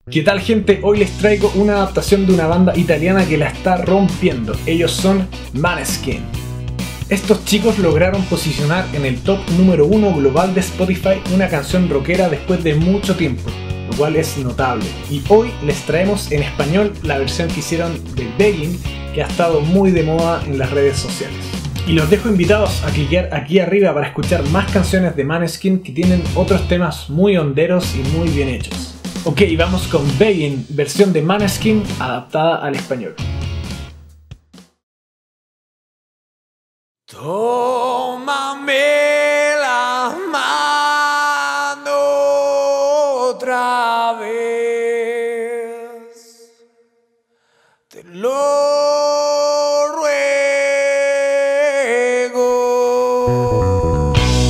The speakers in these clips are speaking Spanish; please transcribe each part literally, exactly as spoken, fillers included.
¿Qué tal, gente? Hoy les traigo una adaptación de una banda italiana que la está rompiendo. Ellos son Måneskin. Estos chicos lograron posicionar en el top número uno global de Spotify una canción rockera después de mucho tiempo, lo cual es notable. Y hoy les traemos en español la versión que hicieron de Begging, que ha estado muy de moda en las redes sociales. Y los dejo invitados a cliquear aquí arriba para escuchar más canciones de Måneskin que tienen otros temas muy honderos y muy bien hechos. Ok, vamos con Begging, versión de Måneskin adaptada al español. Tómame la mano otra vez, te lo ruego.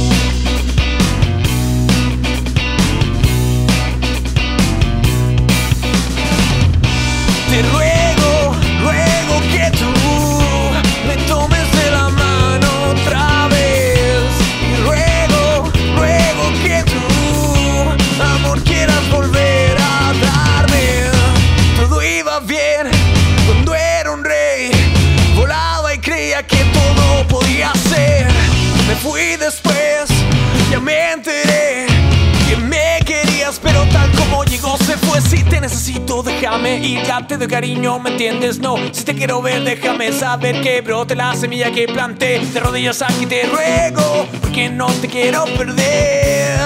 Te ruego, ruego que tú me tomes de la mano otra vez. Y ruego, ruego que tú, amor, quieras volver a darme. Todo iba bien cuando era un rey, volaba y creía que todo podía ser. Me fui después, ya me enteré que me querías, pero tal como llegó se fue. Si te necesito, déjame ir, ya te doy cariño, ¿me entiendes? No, si te quiero ver, déjame saber que brote la semilla que planté. De rodillas aquí te ruego, porque no te quiero perder.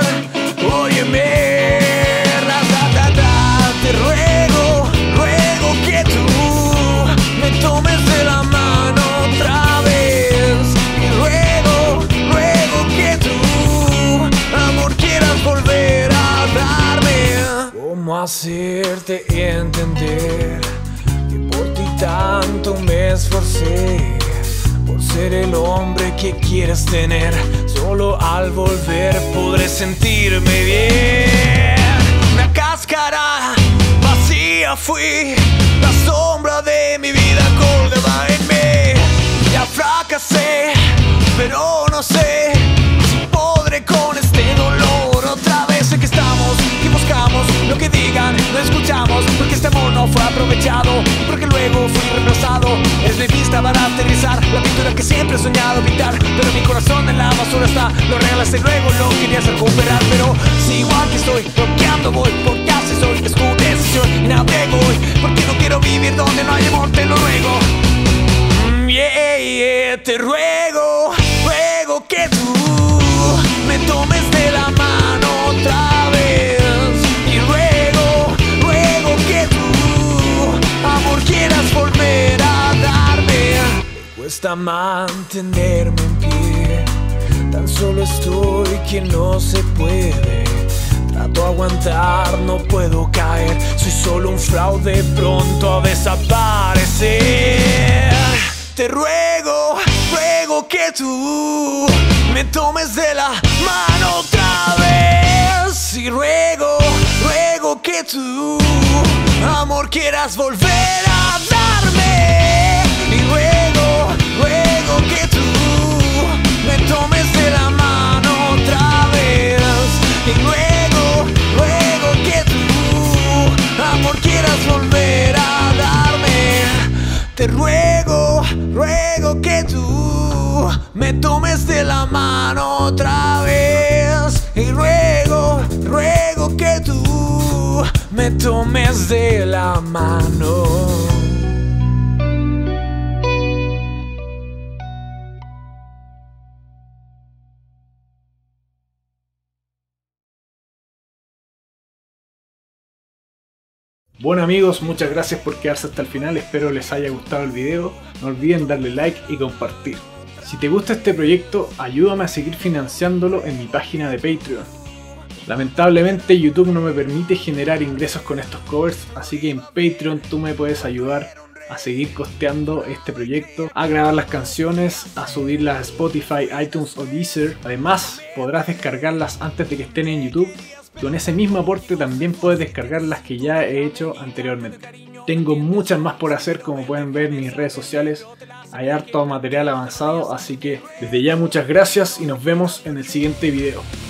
Óyeme, ra, ra, ra, ra. Te ruego, ruego que tú me tomes de la mano otra vez. Y ruego, ruego que tú, amor, quieras volver a darme. ¿Cómo hacerte entender que por ti tanto me esforcé? Por ser el hombre que quieres tener, solo al volver podré sentirme bien. Una cáscara vacía fui, la sombra de mi vida colgaba en mí. Ya fracasé, pero no sé si podré con este dolor otra vez. Sé que estamos y buscamos lo que digan, lo escuchamos, porque este amor no fue aprovechado, porque luego fui reemplazado. Es mi vista para aterrizar la pintura que siempre he soñado pintar, pero mi corazón en la basura está. Lo regalaste y luego lo querías recuperar, pero sigo aquí estoy, bloqueando voy, porque así soy. Es tu decisión y navego hoy, porque no quiero vivir donde no hay amor, te lo ruego. Mm, yeah, yeah, te ruego, ruego que tú me tomes de la mano otra vez. Y ruego, ruego que tú, amor, quieras volver a darme. Me cuesta mantenerme en pie, tan solo estoy que no se puede. Trato de aguantar, no puedo caer, soy solo un fraude pronto a desaparecer. Te ruego, ruego que tú me tomes de la mano otra vez. Y ruego, ruego que tú, amor, quieras volver a darme. Y ruego, ruego que tú me tomes de la mano otra vez. Y ruego, ruego que tú, amor, quieras volver a darme. Te ruego, ruego que tú me tomes de la mano otra vez. Y ruego, ruego que tú me tomes de la mano. Bueno, amigos, muchas gracias por quedarse hasta el final, espero les haya gustado el video. No olviden darle like y compartir. Si te gusta este proyecto, ayúdame a seguir financiándolo en mi página de Patreon. Lamentablemente YouTube no me permite generar ingresos con estos covers, así que en Patreon tú me puedes ayudar a seguir costeando este proyecto, a grabar las canciones, a subirlas a Spotify, iTunes o Deezer. Además, podrás descargarlas antes de que estén en YouTube. Con ese mismo aporte también puedes descargar las que ya he hecho anteriormente. Tengo muchas más por hacer, como pueden ver en mis redes sociales. Hay harto material avanzado, así que desde ya muchas gracias y nos vemos en el siguiente video.